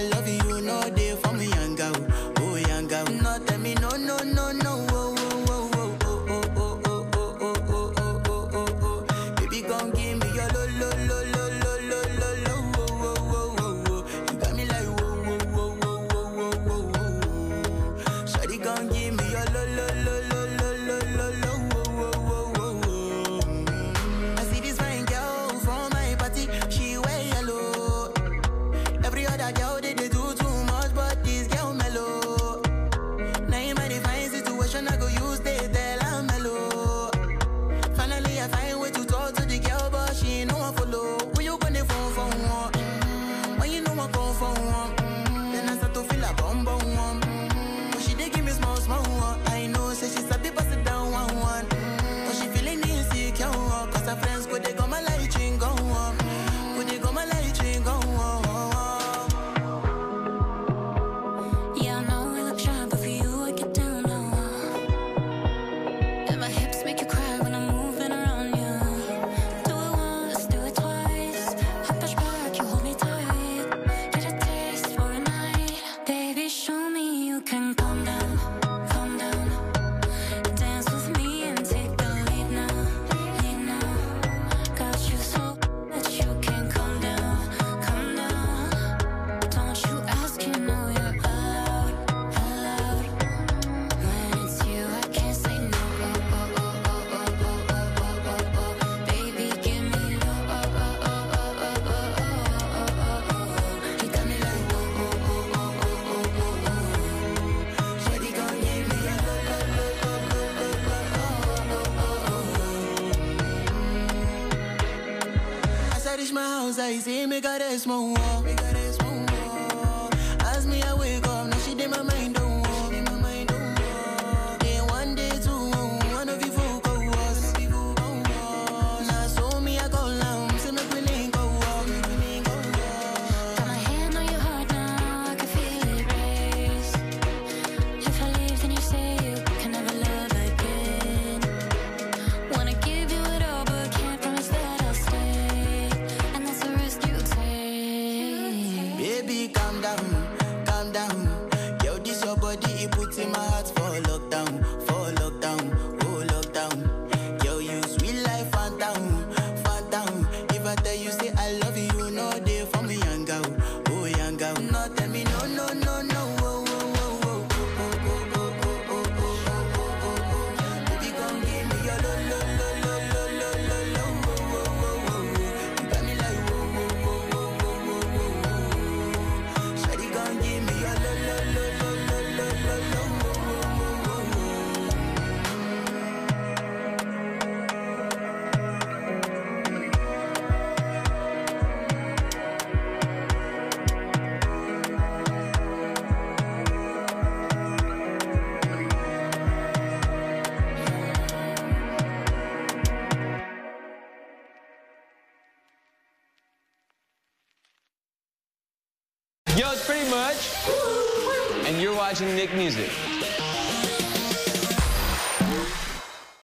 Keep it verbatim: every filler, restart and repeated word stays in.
love you, no day for me, young girl. Oh, young girl. No, tell me no, no, no, no. Oh, oh, oh, oh, oh, oh, oh, oh, oh, oh, oh, oh, oh, oh. Baby, come give me your lo, lo, lo, lo, lo, lo, lo, lo. Oh, oh, oh, oh, oh. You got me like whoa, whoa, whoa, whoa, whoa, whoa, whoa, whoa. Shawty, come give me your lo, lo, lo, lo, lo, lo, lo, lo. Oh, oh, oh, oh, oh. I see this fine girl from my party, she wear yellow. Every other girl they, they do too much, but this girl mellow. Now in my divine situation, I go use they tell I'm mellow. Finally, I find way to talk to the girl, but she ain't no one follow. When you gonna phone for one? Mm-hmm. When you know I come for one? Mm-hmm. Then I start to feel a bum bum one. Mm-hmm. But she dey give me small small one. I know, say she sabi pass it down one one. Mm-hmm. But she feeling insecure, cause her friends go they go my light ring go on. Go they go my light ring go on. Yeah, I know we look shy, but for you I get down low. And my hips make you cry when I'm moving around you. Do it once, do it twice. I push back, you hold me tight. Get a taste for a night. Baby, show me you can calm down, calm down. Dance with me and take the lead now, lead now. Got you so that you can't calm down, calm down. Don't you ask, you know you're allowed, allowed. When it's you, I can't say no. Oh, oh, oh, oh, oh, oh, oh, oh, oh, oh. Baby, give me low. Oh, oh, oh, oh, oh, oh, oh, oh, oh, oh. You got me like oh, oh, oh, oh, oh, oh, oh, oh. Shawty gon' give me a low, low, low, low, low, low, low, oh, oh, oh, oh. As I reach my house, I see me got a small wall. Me got a small wall. As me I wake up, now she did my mind don't walk. My mind don't walk. Then one day two, one of you folk go was. Now so me I go down, say me we link go walk. Got my hand on your heart now, I can feel it race. If I leave, then you say you can never love again. Wanna give you it all, but can't promise that I'll stay. And that's the risk you take. Baby, calm down, calm down. Yo, this your body, it puts in my heart for lockdown, for lockdown, oh lockdown. Yo, you sweet life, phantom, phantom. If I tell you say I love you, no day for me, young girl, oh young girl. No, tell me no, no, no, no, oh, oh, oh, oh, oh, oh, oh, oh, oh, oh, oh, oh, oh. Baby, come give me your lo, lo, lo, lo, lo, lo, lo, lo, oh, oh, oh, oh. You got me like whoa, whoa, whoa, whoa, whoa, whoa, whoa. Shawty, come give me your lo, lo, lo, lo, lo, lo, lo, lo, oh, oh, oh, oh, oh. Yo, it's Pretty Much, and you're watching Nick Music.